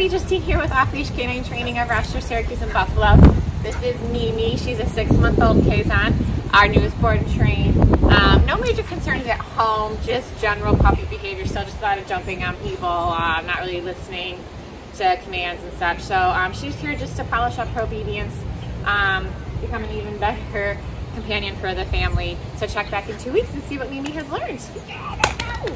everybody, Justine here with Off Leash Canine Training of Rochester, Syracuse, and Buffalo. This is Mimi. She's a 6-month-old Keeshond, our newest board and train. No major concerns at home, just general puppy behavior, still just a lot of jumping on people, not really listening to commands and such. So she's here just to polish up her obedience, become an even better companion for the family. So check back in 2 weeks and see what Mimi has learned. Yeah, let's go!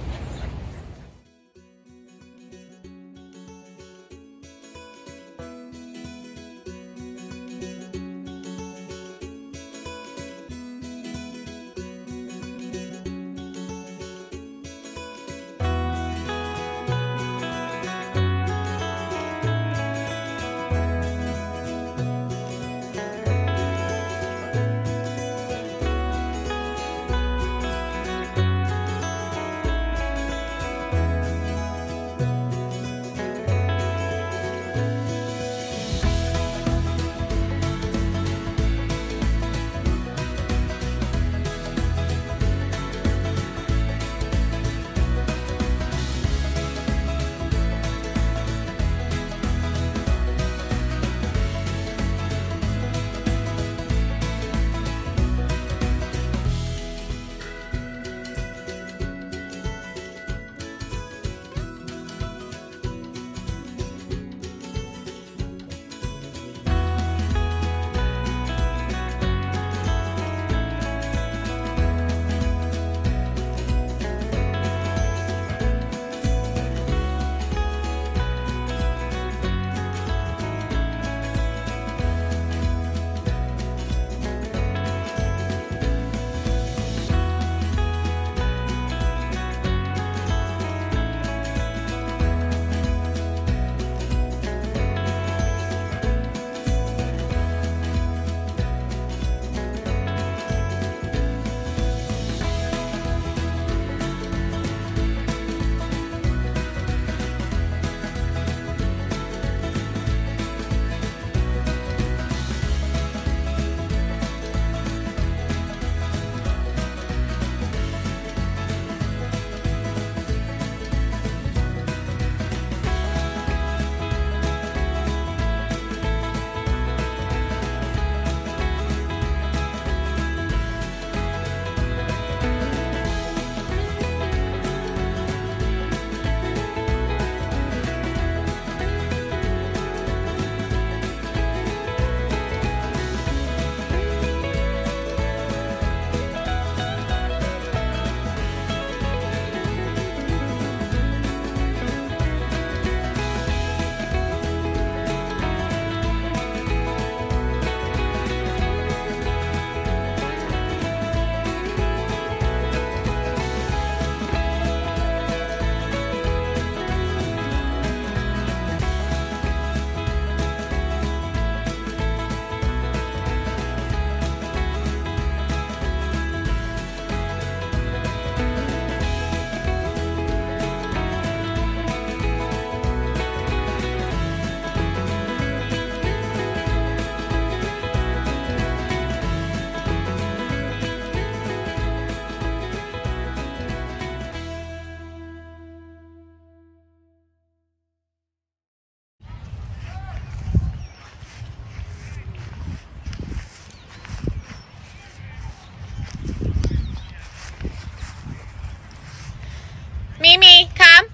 Mimi, come.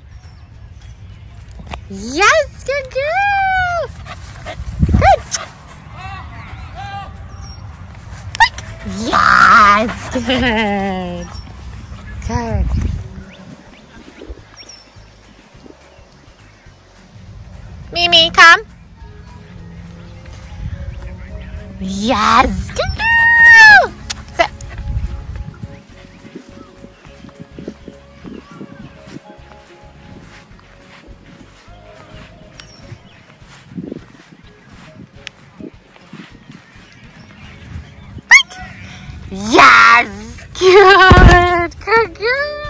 Yes, good girl. Good. Yes, good. Good. Mimi, come. Yes, good girl. Sit. Yes, good, good, good.